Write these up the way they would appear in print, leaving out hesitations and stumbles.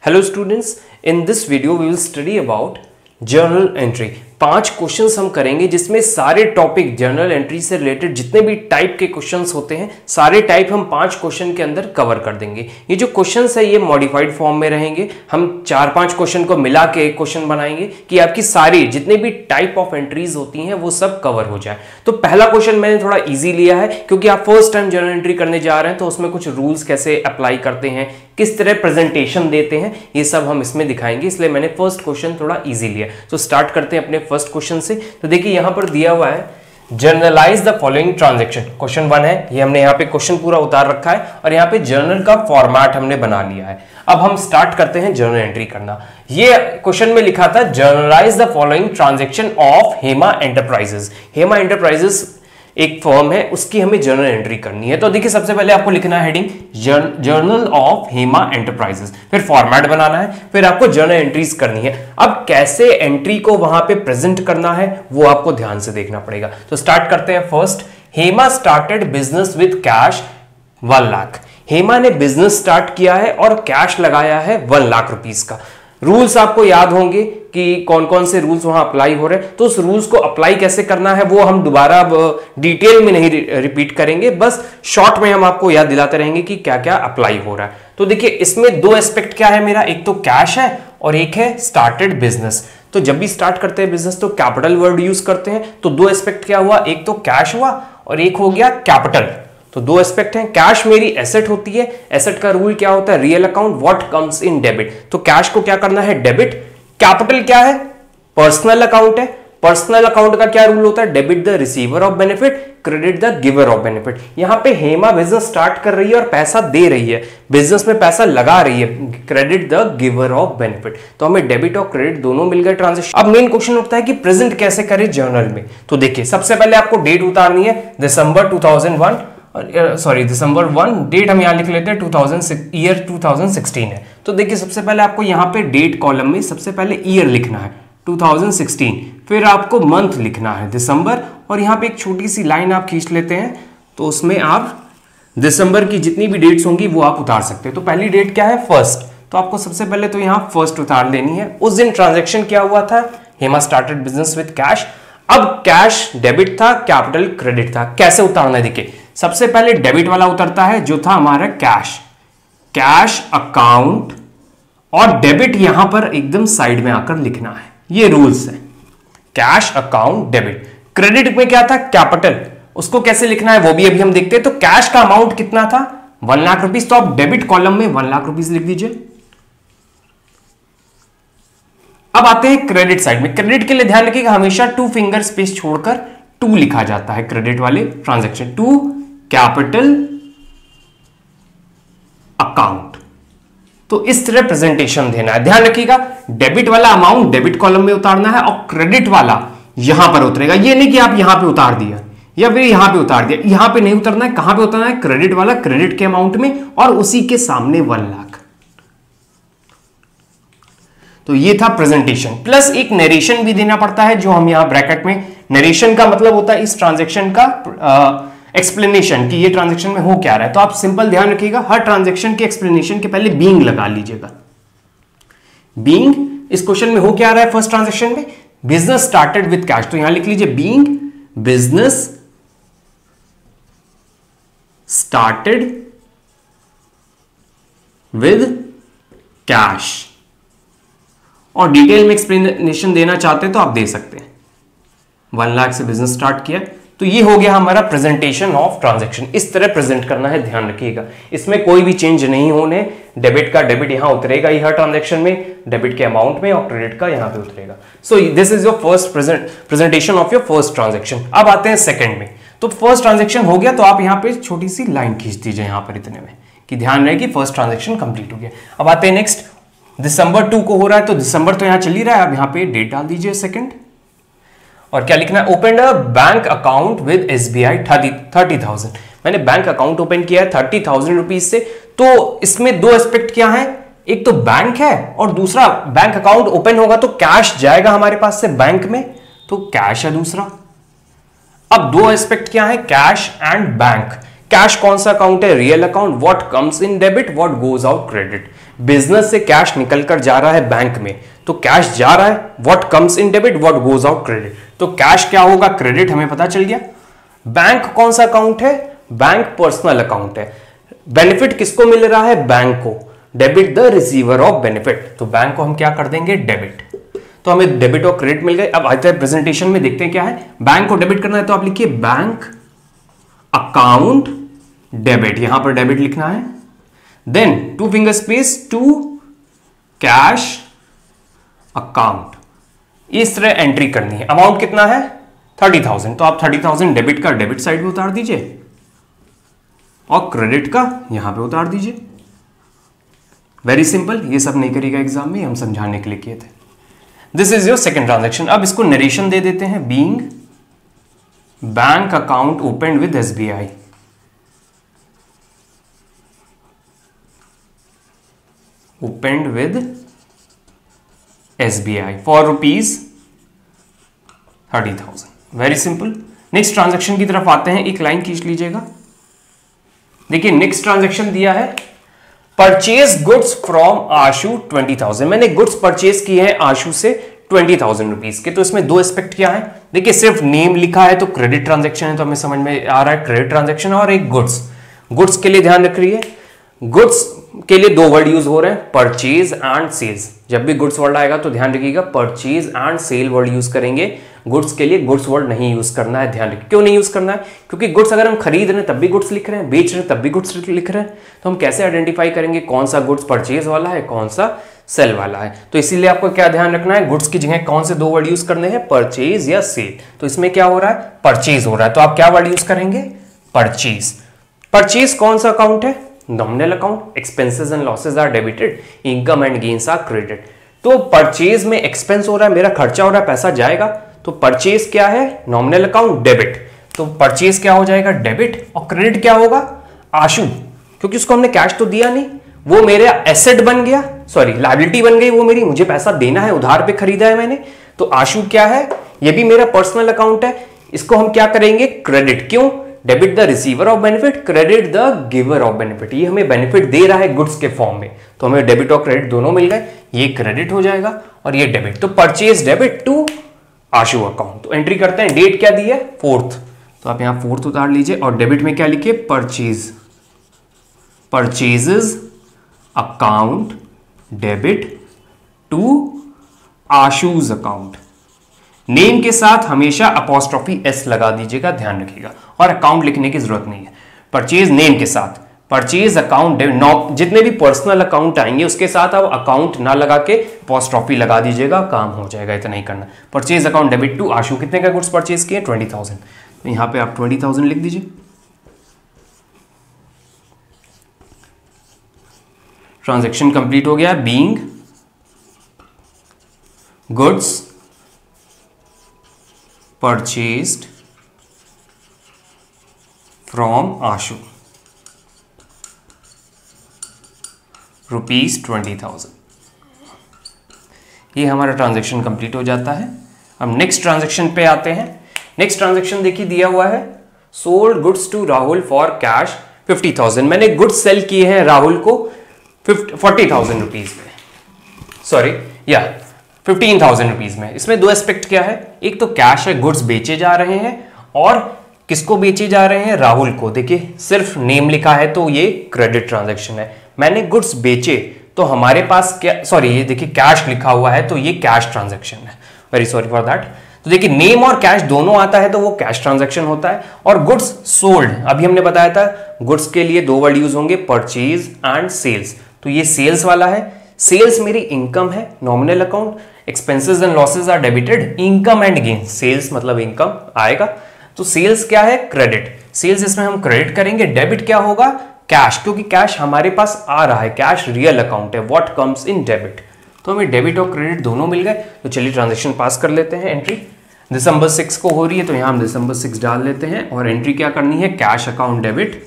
Hello students, in this video we will study about journal entry। 5 questions हम करेंगे जिसमें सारे टॉपिक जर्नल एंट्री से रिलेटेड जितने भी टाइप के क्वेश्चंस होते हैं सारे टाइप हम 5 क्वेश्चन के अंदर कवर कर देंगे। ये जो क्वेश्चंस है ये मॉडिफाइड फॉर्म में रहेंगे। हम 4-5 क्वेश्चन को मिला के एक क्वेश्चन बनाएंगे कि आपकी सारी जितने भी टाइप ऑफ एंट्रीज होती हैं वो सब कवर हो जाए। तो पहला क्वेश्चन मैंने थोड़ा ईजी लिया है क्योंकि आप फर्स्ट टाइम जर्नल एंट्री करने जा रहे हैं, तो उसमें कुछ रूल्स कैसे अप्लाई करते हैं, किस तरह प्रेजेंटेशन देते हैं, ये सब हम इसमें दिखाएंगे, इसलिए मैंने फर्स्ट क्वेश्चन थोड़ा इजी लिया। तो स्टार्ट करते हैं अपने फर्स्ट क्वेश्चन से। तो देखिए यहां पर दिया हुआ है journalise the following transaction. Question 1 है, ये हमने यहाँ पे क्वेश्चन पूरा उतार रखा है और यहाँ पे जर्नल का फॉर्मेट हमने बना लिया है। अब हम स्टार्ट करते हैं जर्नल एंट्री करना। ये क्वेश्चन में लिखा था journalise the following transaction of Hema enterprises. Hema enterprises एक फर्म है, उसकी हमें जर्नल एंट्री करनी है। तो देखिए सबसे पहले आपको लिखना है heading journal of Hema enterprises, फिर फॉर्मेट बनाना है, फिर आपको जर्नल एंट्रीज करनी है। अब कैसे एंट्री को वहां पे प्रेजेंट करना है वो आपको ध्यान से देखना पड़ेगा। तो स्टार्ट करते हैं। First, Hema started business with cash 1 lakh. Hema ने बिजनेस स्टार्ट किया है और कैश लगाया है 1 लाख रुपीस का। रूल्स आपको याद होंगे कि कौन कौन से रूल्स वहां अप्लाई हो रहे हैं, तो उस रूल्स को अप्लाई कैसे करना है वो हम दोबारा डिटेल में नहीं रिपीट करेंगे, बस शॉर्ट में हम आपको याद दिलाते रहेंगे कि क्या क्या अप्लाई हो रहा है। तो देखिए इसमें 2 एस्पेक्ट क्या है मेरा, एक तो कैश है और एक है स्टार्टेड बिजनेस। तो जब भी स्टार्ट करते हैं बिजनेस तो कैपिटल वर्ड यूज करते हैं। तो 2 एस्पेक्ट क्या हुआ, एक तो कैश हुआ और एक हो गया कैपिटल। तो 2 एस्पेक्ट हैं। कैश मेरी एसेट होती है, एसेट का रूल क्या होता है, real account what comes in debit. तो कैश को क्या करना है, डेबिट। कैपिटल क्या है, पर्सनल अकाउंट है। पर्सनल अकाउंट का क्या रूल होता है, debit the receiver of benefit, credit the giver of benefit. यहां पे हेमा बिजनेस स्टार्ट कर रही है और पैसा दे रही है, बिजनेस में पैसा लगा रही है, credit the giver of benefit. तो हमें डेबिट और क्रेडिट दोनों मिल गए ट्रांजेक्शन। अब मेन क्वेश्चन उठता है कि प्रेजेंट कैसे करें जर्नल में। तो देखिए सबसे पहले आपको डेट उतारनी है, दिसंबर 2001 दिसंबर 1, डेट हम यहां लिख लेते हैं ईयर 2016 है। तो देखिए सबसे पहले आपको यहां पे डेट कॉलम में सबसे पहले ईयर लिखना है 2016, फिर आपको मंथ लिखना है दिसंबर, और यहां पे एक छोटी सी लाइन आप खींच लेते हैं तो उसमें आप दिसंबर की जितनी भी डेट्स होंगी वो आप उतार सकते हैं। तो पहली डेट क्या है, फर्स्ट। तो आपको सबसे पहले तो यहां फर्स्ट उतार लेनी है। उस दिन ट्रांजेक्शन क्या हुआ था, Hema started business with cash. अब कैश डेबिट था, कैपिटल क्रेडिट था। कैसे उतारना है, देखिए सबसे पहले डेबिट वाला उतरता है जो था हमारा कैश अकाउंट, और डेबिट यहां पर एकदम साइड में आकर लिखना है। ये रूल्स है, कैश अकाउंट डेबिट। क्रेडिट में क्या था, कैपिटल, उसको कैसे लिखना है वो भी अभी हम देखते हैं। तो कैश का अमाउंट कितना था, 1 लाख रुपीस, तो आप डेबिट कॉलम में 1 लाख रुपीस लिख दीजिए। अब आते हैं क्रेडिट साइड में। क्रेडिट के लिए ध्यान रखिएगा हमेशा 2 फिंगर स्पेस छोड़कर 2 लिखा जाता है क्रेडिट वाले ट्रांजैक्शन, 2 कैपिटल अकाउंट। तो इस तरह प्रेजेंटेशन देना है, ध्यान रखिएगा। डेबिट वाला अमाउंट डेबिट कॉलम में उतारना है और क्रेडिट वाला यहां पर उतरेगा। ये नहीं कि आप यहां पे उतार दिया या फिर यहां पे उतार दिया, यहां पे नहीं उतरना है। कहां पे उतरना है, क्रेडिट वाला क्रेडिट के अमाउंट में और उसी के सामने 1 लाख। तो ये था प्रेजेंटेशन, प्लस एक नरेशन भी देना पड़ता है जो हम यहां ब्रैकेट में, नरेशन का मतलब होता है इस ट्रांजैक्शन का एक्सप्लेनेशन कि ये ट्रांजैक्शन में हो क्या रहा है। तो आप सिंपल ध्यान रखिएगा हर ट्रांजैक्शन के एक्सप्लेनेशन के पहले बीइंग लगा लीजिएगा। बीइंग इस क्वेश्चन में हो क्या रहा है, फर्स्ट ट्रांजैक्शन में बिजनेस स्टार्टेड विद कैश, तो यहां लिख लीजिए being business started with cash. और डिटेल में एक्सप्लेनेशन देना चाहते हैं तो आप दे सकते हैं। 1 लाख से बिजनेस स्टार्ट किया, तो ये हो गया हमारा प्रेजेंटेशन ऑफ ट्रांजैक्शन। इस तरह प्रेजेंट करना है, ध्यान रखिएगा। इसमें कोई भी चेंज नहीं होने, डेबिट का डेबिट यहां उतरेगा ही हर ट्रांजैक्शन में, डेबिट के अमाउंट में, और क्रेडिट का यहां पे उतरेगा। So this is your first presentation of your first transaction. अब आते हैं सेकंड में। तो फर्स्ट ट्रांजैक्शन हो गया, तो आप यहां पे छोटी सी लाइन खींच दीजिए यहां पर इतने में कि ध्यान रहे कि फर्स्ट ट्रांजैक्शन कंप्लीट हो गया। अब आते हैं नेक्स्ट, दिसंबर 2 को हो रहा है, तो दिसंबर तो यहां चल ही रहा है, अब यहां पे डेट डाल दीजिए सेकंड, और क्या लिखना है, open a bank account with SBI 30,000। मैंने बैंक अकाउंट ओपन किया है 30,000 रुपीज से। तो इसमें 2 एस्पेक्ट क्या है, एक तो बैंक है और दूसरा बैंक अकाउंट ओपन होगा तो कैश जाएगा हमारे पास से बैंक में, तो कैश है दूसरा। अब 2 एस्पेक्ट क्या है, कैश एंड बैंक। कैश कौन सा अकाउंट है, real account, what comes in debit, what goes out credit. Business से कैश निकलकर जा रहा है बैंक में, तो कैश जा रहा है, what comes in debit, what goes out credit. तो कैश क्या होगा, क्रेडिट, हमें पता चल गया। बैंक कौन सा अकाउंट है, बैंक पर्सनल अकाउंट है। बेनिफिट किसको मिल रहा है, बैंक को। Debit the receiver of benefit, तो बैंक को हम क्या कर देंगे, डेबिट। तो हमें डेबिट और क्रेडिट मिल गए। अब आते हैं प्रेजेंटेशन में, देखते हैं क्या है। बैंक को डेबिट करना है तो आप लिखिए बैंक अकाउंट डेबिट, यहां पर डेबिट लिखना है। Then two finger space to cash account, इस तरह एंट्री करनी है। अमाउंट कितना है, 30,000, तो आप 30,000 डेबिट का डेबिट साइड में उतार दीजिए और क्रेडिट का यहां पे उतार दीजिए। वेरी सिंपल, ये सब नहीं करेगा एग्जाम में, हम समझाने के लिए किए थे। This is your second transaction. अब इसको नरेशन दे देते हैं, being bank account open with SBI, opened with SBI for rupees 30,000। Very simple. Next transaction की तरफ आते हैं, एक लाइन खींच लीजिएगा। देखिए नेक्स्ट ट्रांजैक्शन दिया है, परचेज गुड्स फ्रॉम आशु 20,000। मैंने गुड्स परचेज किए हैं आशु से 20,000 रुपीज के। तो इसमें दो एस्पेक्ट क्या है, देखिए सिर्फ नेम लिखा है तो क्रेडिट ट्रांजैक्शन है, तो हमें समझ में आ रहा है क्रेडिट ट्रांजैक्शन। और एक गुड्स के लिए ध्यान रख रही है, गुड्स के लिए दो वर्ड यूज हो रहे हैं, परचेज एंड सेल्स। जब भी गुड्स वर्ड आएगा तो ध्यान रखिएगा purchase and sale word use करेंगे, गुड्स के लिए गुड्स वर्ड नहीं यूज करना है। ध्यान रखिए, क्यों नहीं यूज करना है, क्योंकि गुड्स अगर हम खरीद रहे हैं तब भी गुड्स लिख रहे हैं, बेच रहे हैं तब भी गुड्स लिख रहे हैं, तो हम कैसे आइडेंटिफाई करेंगे कौन सा गुड्स परचेज वाला है, कौन सा सेल वाला है। तो इसीलिए आपको क्या ध्यान रखना है, गुड्स की जगह कौन से दो वर्ड यूज करने हैं, परचेज या सेल। तो इसमें क्या हो रहा है, परचेज हो रहा है, तो आप क्या वर्ड यूज करेंगे, परचेज। परचेज कौन सा अकाउंट है, nominal account. Expenses and losses are debited, income and gains are credited. तो परचेज में एक्सपेंस हो रहा है, मेरा खर्चा हो रहा है, पैसा जाएगा, तो परचेज क्या है, नॉमिनल अकाउंट डेबिट। तो परचेज क्या हो जाएगा, डेबिट। और क्रेडिट क्या होगा, आशु, क्योंकि उसको हमने कैश तो दिया नहीं, वो मेरा एसेट बन गया, सॉरी लायबिलिटी बन गई वो मेरी, मुझे पैसा देना है, उधार पे खरीदा है मैंने। तो आशु क्या है, ये भी मेरा पर्सनल अकाउंट है, इसको हम क्या करेंगे, क्रेडिट। क्यों, debit the receiver of benefit, credit the giver of benefit. ये हमें बेनिफिट दे रहा है गुड्स के फॉर्म में, तो हमें डेबिट और क्रेडिट दोनों मिल गए, ये क्रेडिट हो जाएगा और ये डेबिट। तो purchase debit to Ashu account. तो एंट्री करते हैं, डेट क्या दी है, 4th, तो आप यहां 4th उतार लीजिए और डेबिट में क्या लिखिए, purchase, purchases account debit to Ashu's account. Name के साथ हमेशा अपॉस्ट्रोफी एस लगा दीजिएगा, ध्यान रखिएगा, और अकाउंट लिखने की जरूरत नहीं है। परचेज नेम के साथ, परचेज अकाउंट, जितने भी पर्सनल अकाउंट आएंगे उसके साथ आप अकाउंट ना लगा के अपॉस्ट्रोफी लगा दीजिएगा, काम हो जाएगा, इतना ही करना। Purchase account debit to Ashu, कितने का गुड्स परचेज किए, 20,000, तो यहां पे आप 20,000 लिख दीजिए। ट्रांजैक्शन कंप्लीट हो गया। Being goods purchased from Ashu ₹20,000, ये हमारा ट्रांजैक्शन कंप्लीट हो जाता है। अब नेक्स्ट ट्रांजैक्शन पे आते हैं। नेक्स्ट ट्रांजैक्शन देखिए दिया हुआ है, sold goods to Rahul for cash 50,000। मैंने गुड्स सेल किए हैं राहुल को 40,000 रुपीज में, सॉरी या 15,000 रुपीज में। इसमें दो एस्पेक्ट क्या है, एक तो कैश है, गुड्स बेचे जा रहे हैं, और किसको बेचे जा रहे हैं, राहुल को। देखिए सिर्फ नेम लिखा है तो ये क्रेडिट ट्रांजैक्शन है। मैंने गुड्स बेचे तो हमारे पास क्या, सॉरी ये देखिए कैश लिखा हुआ है तो ये कैश ट्रांजैक्शन है, वेरी सॉरी फॉर दैट। तो देखिए नेम और कैश दोनों आता है तो वो कैश ट्रांजैक्शन होता है। और गुड्स सोल्ड, अभी हमने बताया था गुड्स के लिए दो वर्ड यूज होंगे, परचेज एंड सेल्स, तो ये सेल्स वाला है। सेल्स मेरी इनकम है, nominal account. Expenses and losses are debited, income and gain, sales मतलब इनकम आएगा, तो सेल्स क्या है, क्रेडिट। सेल्स इसमें हम क्रेडिट करेंगे। डेबिट क्या होगा, कैश, क्योंकि कैश हमारे पास आ रहा है, कैश रियल अकाउंट है, व्हाट कम्स इन डेबिट। तो हमें डेबिट और क्रेडिट दोनों मिल गए। तो चलिए ट्रांजैक्शन पास कर लेते हैं। एंट्री दिसंबर 6 को हो रही है तो यहां हम दिसंबर 6 डाल लेते हैं, और एंट्री क्या करनी है, cash account debit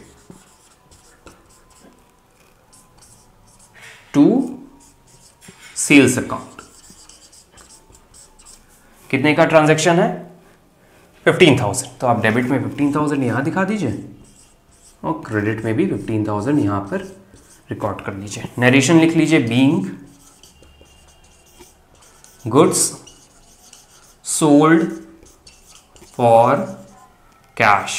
to sales account. कितने का ट्रांजैक्शन है, 15,000, तो आप डेबिट में 15,000 यहां दिखा दीजिए और क्रेडिट में भी 15,000 यहां पर रिकॉर्ड कर लीजिए, नरेशन लिख लीजिए, being goods sold for cash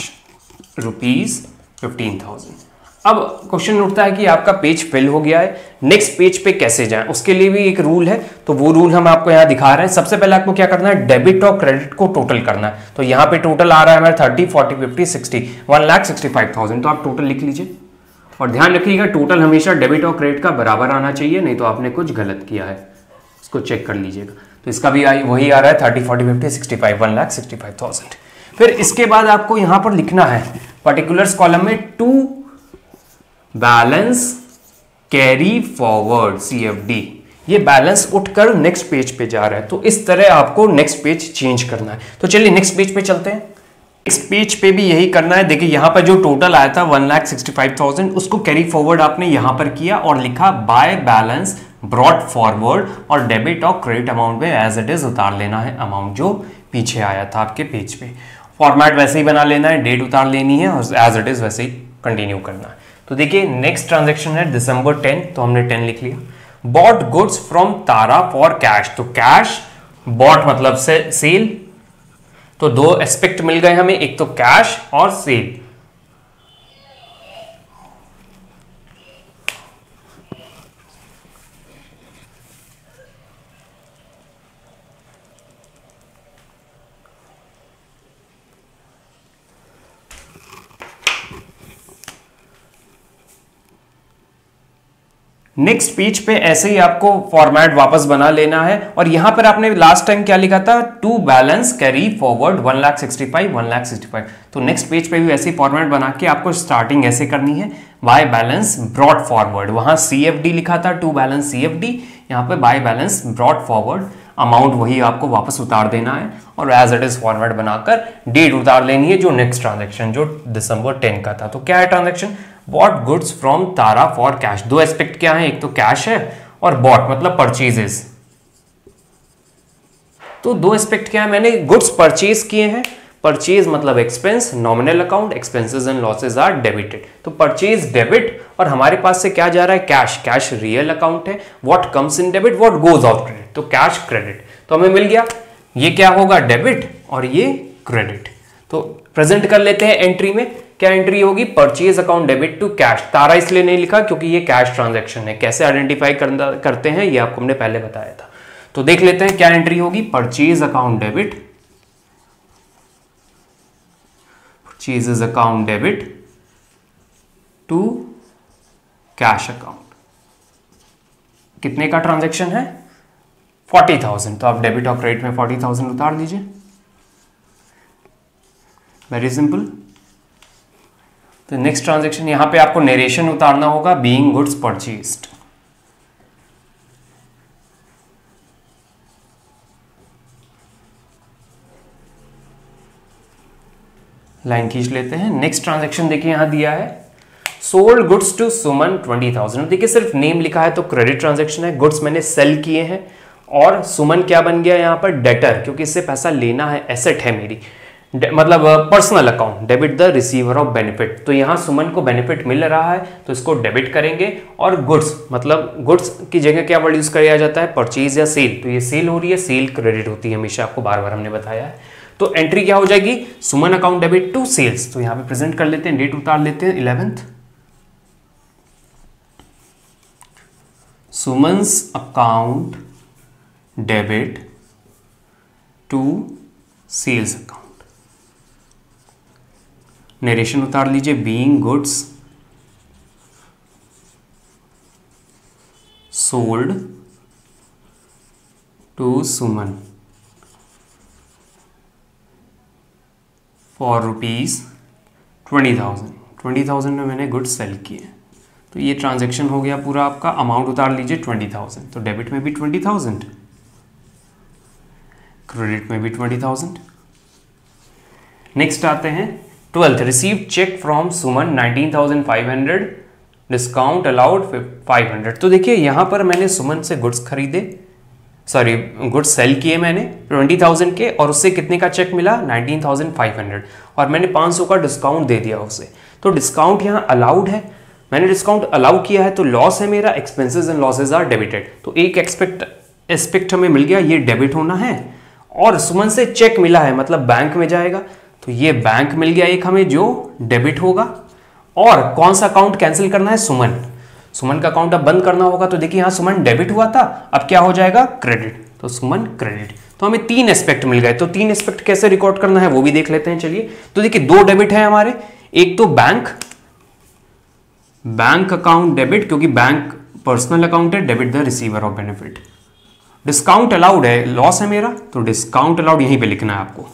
₹15,000। अब क्वेश्चन उठता है कि आपका पेज फिल हो गया है, नेक्स्ट पेज पे कैसे जाएं, उसके लिए भी एक रूल है, तो वो रूल हम आपको यहां दिखा रहे हैं। सबसे पहले आपको क्या करना है, डेबिट और क्रेडिट को टोटल करना है। तो यहां पे टोटल आ रहा है हमारा 30, 40, 50, 60, 1,65,000। तो आप टोटल लिख लीजिए और ध्यान रखिएगा टोटल हमेशा डेबिट और क्रेडिट का बराबर आना चाहिए, नहीं तो आपने कुछ गलत किया है, इसको चेक कर लीजिएगा। तो इसका भी वही आ रहा है 30, 40, 50, 65, 1,65,000। फिर इसके बाद आपको यहां पर लिखना है पर्टिकुलर्स कॉलम में to balance carry forward CFD। ये बैलेंस उठकर नेक्स्ट पेज पे जा रहा है, तो इस तरह आपको नेक्स्ट पेज चेंज करना है। तो चलिए नेक्स्ट पेज पे चलते हैं। नेक्स्ट पेज पे भी यही करना है। देखिए यहां पर जो टोटल आया था 1,65,000, उसको कैरी फॉरवर्ड आपने यहां पर किया और लिखा बाय बैलेंस ब्रॉट फॉरवर्ड, और डेबिट और क्रेडिट अमाउंट में एज इट इज उतार लेना है अमाउंट जो पीछे आया था आपके पेज पे। फॉर्मेट वैसे ही बना लेना है, डेट उतार लेनी है और एज इट इज वैसे ही कंटिन्यू करना है। तो देखिए नेक्स्ट ट्रांजैक्शन है दिसंबर 10, तो हमने 10 लिख लिया। Bought goods from Tara for cash, तो कैश, बॉट मतलब से सेल, तो दो एस्पेक्ट मिल गए हमें, एक तो कैश और सेल। नेक्स्ट पेज पे ऐसे ही आपको फॉर्मेट वापस बना लेना है, और यहां पर आपने लास्ट टाइम क्या लिखा था, टू बैलेंस कैरी फॉरवर्ड 1,65,000। तो नेक्स्ट पेज पे भी ऐसे ही फॉर्मेट बना के आपको स्टार्टिंग ऐसे करनी है, बाय बैलेंस ब्रॉट फॉरवर्ड। वहां CFD लिखा था, टू बैलेंस CFD, यहां पे by balance brought forward, amount वही आपको वापस उतार देना है और एज इट इज फॉर्मेट बनाकर डेट उतार लेनी है जो नेक्स्ट ट्रांजेक्शन जो दिसंबर 10 का था। तो क्या है transaction, bought goods from Tara for cash. दो एस्पेक्ट क्या है, एक तो कैश है और बॉट मतलब परचेजेस। तो दो एस्पेक्ट क्या है, मैंने गुड्स परचेज किए हैं, परचेज मतलब expense, nominal account, expenses and losses are debited. तो परचेज डेबिट और हमारे पास से क्या जा रहा है, कैश, कैश रियल अकाउंट है, what comes in debit, what goes out credit, तो कैश क्रेडिट। तो हमें मिल गया, ये क्या होगा डेबिट और ये क्रेडिट। तो प्रेजेंट कर लेते हैं एंट्री में, क्या एंट्री होगी, purchase account debit to cash. Tara इसलिए नहीं लिखा क्योंकि ये कैश ट्रांजैक्शन है, कैसे आइडेंटिफाई करते हैं ये आपको हमने पहले बताया था। तो देख लेते हैं क्या एंट्री होगी, purchase account debit, purchase account debit to cash account. कितने का ट्रांजैक्शन है, 40,000। तो आप डेबिट और क्रेडिट में 40,000 उतार लीजिए, वेरी सिंपल। तो नेक्स्ट ट्रांजैक्शन यहां पे आपको नरेशन उतारना होगा, बीइंग गुड्स परचेज्ड। लाइन खींच लेते हैं। नेक्स्ट ट्रांजैक्शन देखिए यहां दिया है, सोल्ड गुड्स टू सुमन 20,000। देखिए सिर्फ नेम लिखा है तो क्रेडिट ट्रांजैक्शन है, गुड्स मैंने सेल किए हैं और सुमन क्या बन गया यहां पर, डेटर, क्योंकि इससे पैसा लेना है, एसेट है मेरी, मतलब personal account, debit the receiver of benefit. तो यहां सुमन को बेनिफिट मिल रहा है तो इसको डेबिट करेंगे, और गुड्स मतलब गुड्स की जगह क्या वर्ड यूज किया जाता है, परचेज या सेल। तो ये सेल हो रही है, सेल क्रेडिट होती है हमेशा, आपको बार बार हमने बताया है। तो एंट्री क्या हो जाएगी, Suman account debit to sales. तो यहां पे प्रेजेंट कर लेते हैं, डेट उतार लेते हैं 11th, Suman's account debit to sales account. Narration उतार लीजिए, being goods sold to Suman for ₹20,000। 20,000 में मैंने गुड्स सेल किए। तो ये ट्रांजैक्शन हो गया पूरा आपका, अमाउंट उतार लीजिए 20,000। तो डेबिट में भी 20,000, क्रेडिट में भी 20,000। नेक्स्ट आते हैं 12th, receive cheque from Suman 19,500, discount allowed 500। तो देखिए यहां पर मैंने सुमन से गुड्स खरीदे, सॉरी गुड्स सेल किए मैंने 20,000 के, और उससे कितने का चेक मिला 19,500, और मैंने 500 का डिस्काउंट दे दिया उसे। तो डिस्काउंट यहाँ अलाउड है, मैंने डिस्काउंट अलाउ किया है तो लॉस है मेरा, expenses and losses are debited. तो एक एस्पेक्ट हमें मिल गया, ये डेबिट होना है। और सुमन से चेक मिला है मतलब बैंक में जाएगा, तो ये बैंक मिल गया एक हमें जो डेबिट होगा। और कौन सा अकाउंट कैंसिल करना है? सुमन का अकाउंट अब बंद करना होगा। तो देखिए यहाँ सुमन डेबिट हुआ था, अब क्या हो जाएगा? क्रेडिट। तो सुमन क्रेडिट। तो हमें 3 एस्पेक्ट मिल गए। तो 3 एस्पेक्ट कैसे रिकॉर्ड करना है वो भी देख लेते हैं। चलिए, तो देखिए 2 डेबिट है हमारे, एक तो बैंक अकाउंट डेबिट, क्योंकि बैंक पर्सनल अकाउंट है, debit the receiver of benefit. Discount allowed है, लॉस है मेरा, तो डिस्काउंट अलाउड यहीं पे लिखना है आपको।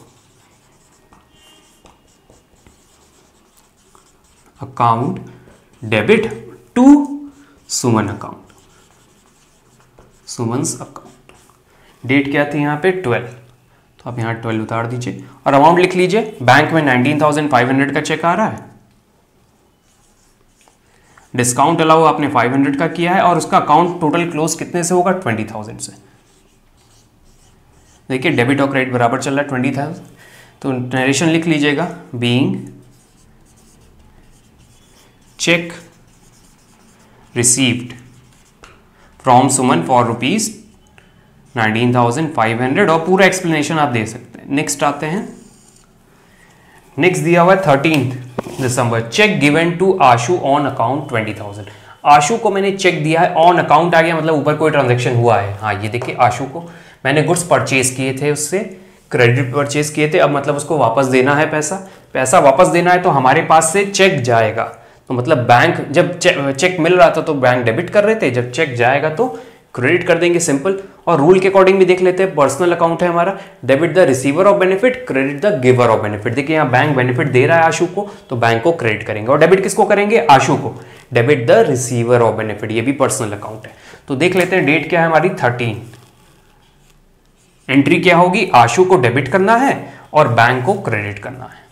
Account debit to Suman account, Suman's account. Date क्या थी यहाँ पे? 12, तो आप यहाँ 12 उतार दीजिए और अमाउंट लिख लीजिए। बैंक में 19,500 का चेक आ रहा है, डिस्काउंट अलाउ आपने 500 का किया है और उसका अकाउंट टोटल क्लोज कितने से होगा? 20,000 से। देखिए डेबिट और क्रेडिट बराबर चल रहा है 20,000। तो नरेशन लिख लीजिएगा, being cheque received from Suman for ₹19,500 और पूरा एक्सप्लेनेशन आप दे सकते हैं। नेक्स्ट आते हैं, नेक्स्ट दिया हुआ है 13 दिसंबर, cheque given to Ashu on account 20,000। Ashu को मैंने चेक दिया है, ऑन अकाउंट आ गया मतलब ऊपर कोई ट्रांजैक्शन हुआ है। हाँ ये देखिए आशु को मैंने गुड्स परचेज किए थे, उससे क्रेडिट परचेज किए थे, अब मतलब उसको वापस देना है पैसा वापस देना है, तो हमारे पास से चेक जाएगा। तो मतलब बैंक जब चेक मिल रहा था तो बैंक डेबिट कर रहे थे, जब चेक जाएगा तो क्रेडिट कर देंगे, सिंपल। और रूल के अकॉर्डिंग भी देख लेते हैं, पर्सनल अकाउंट है हमारा, debit the receiver of benefit, credit the giver of benefit. देखिए यहाँ बैंक बेनिफिट दे रहा है आशु को, तो बैंक को क्रेडिट करेंगे। और डेबिट किसको करेंगे? आशु को। Debit the receiver of benefit, ये भी पर्सनल अकाउंट है। तो देख लेते हैं डेट क्या है हमारी 13। एंट्री क्या होगी? आशु को डेबिट करना है और बैंक को क्रेडिट करना है।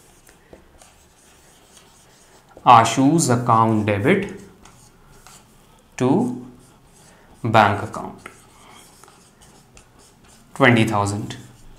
Ashu's account debit to bank account 20,000।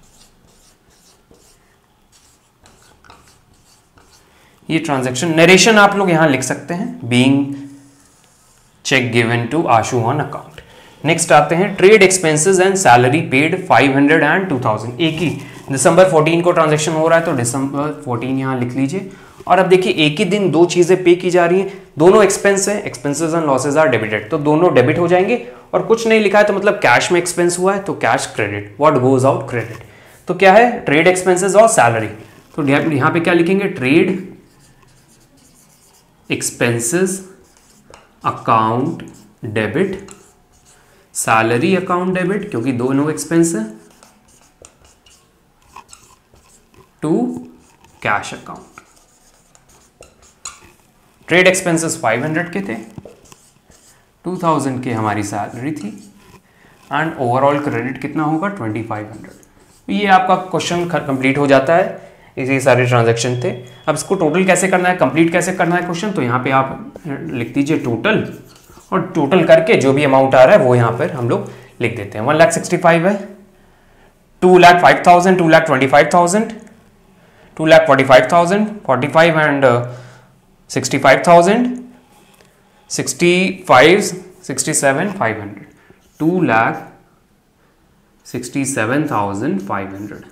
ये ट्रांजैक्शन नरेशन आप लोग यहां लिख सकते हैं, being cheque given to Ashu on account. Next आते हैं trade expenses and salary paid 500 and 2,000। एक ही दिसंबर 14 को ट्रांजैक्शन हो रहा है, तो दिसंबर 14 यहां लिख लीजिए। और अब देखिए एक ही दिन 2 चीजें पे की जा रही हैं, दोनों एक्सपेंस है, expenses and losses are debited, तो दोनों डेबिट हो जाएंगे। और कुछ नहीं लिखा है तो मतलब कैश में एक्सपेंस हुआ है तो cash credit, what goes out credit. तो क्या है? ट्रेड एक्सपेंसेस और सैलरी। तो यहां पे क्या लिखेंगे? Trade expenses account debit, salary account debit, क्योंकि दोनों एक्सपेंस है, to cash account. Trade expenses 500 के थे, 2,000 के हमारी सैलरी थी एंड ओवरऑल क्रेडिट कितना होगा? 2,500। ये आपका क्वेश्चन कंप्लीट हो जाता है। इसी सारे ट्रांजैक्शन थे। अब इसको टोटल कैसे करना है, कंप्लीट कैसे करना है क्वेश्चन, तो यहाँ पे आप लिख दीजिए टोटल, और टोटल करके जो भी अमाउंट आ रहा है वो यहाँ पर हम लोग लिख देते हैं। 1,65,000 है, 2,05,000, 2,25,000, 2,45,000, 45 एंड 65,000, 65, 67,500, 2,67,500।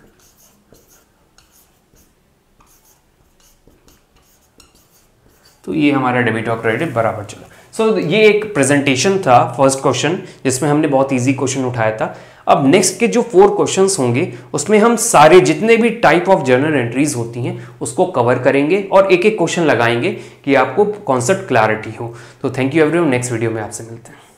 तो ये हमारा डेबिट और क्रेडिट बराबर चला। सो ये एक प्रेजेंटेशन था फर्स्ट क्वेश्चन, जिसमें हमने बहुत इजी क्वेश्चन उठाया था। अब नेक्स्ट के जो 4 क्वेश्चंस होंगे उसमें हम सारे जितने भी टाइप ऑफ जर्नल एंट्रीज होती हैं उसको कवर करेंगे और एक एक क्वेश्चन लगाएंगे कि आपको कॉन्सेप्ट क्लैरिटी हो। तो thank you everyone, next video में आपसे मिलते हैं।